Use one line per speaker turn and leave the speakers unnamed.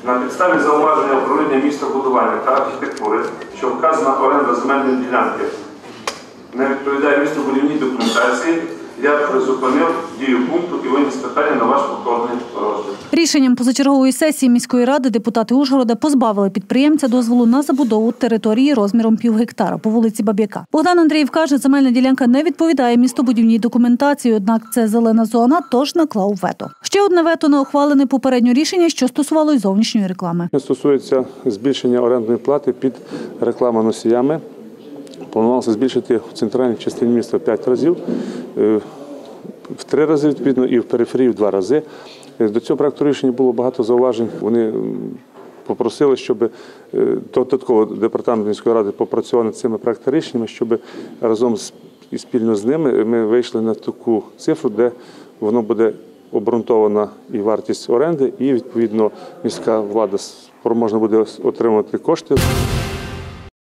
На підставі зауваження управління містобудування та архітектури, що вказана оренда земельної ділянки не відповідає містобудівній документації, я призупинив дію пункту і виніс питання на ваш повторний розгляд.
Рішенням позачергової сесії міської ради депутати Ужгорода позбавили підприємця дозволу на забудову території розміром півгектара по вулиці Баб'яка. Богдан Андрієв каже, земельна ділянка не відповідає містобудівній документації, однак це зелена зона, тож наклав вето. Ще одне вето на ухвалене попередньо рішення, що стосувалось зовнішньої реклами.
Стосується збільшення орендної плати під рекламоносіями. Планувалося збільшити в центральній частині міста в 5 разів, в 3 рази, відповідно, і в периферії в 2 рази. До цього проекту рішення було багато зауважень. Вони попросили, щоб додатково департамент міської ради попрацював над цими проектами рішеннями, щоб разом і спільно з ними ми вийшли на таку цифру, де воно буде обґрунтована і вартість оренди, і, відповідно, міська влада спроможна буде отримати кошти.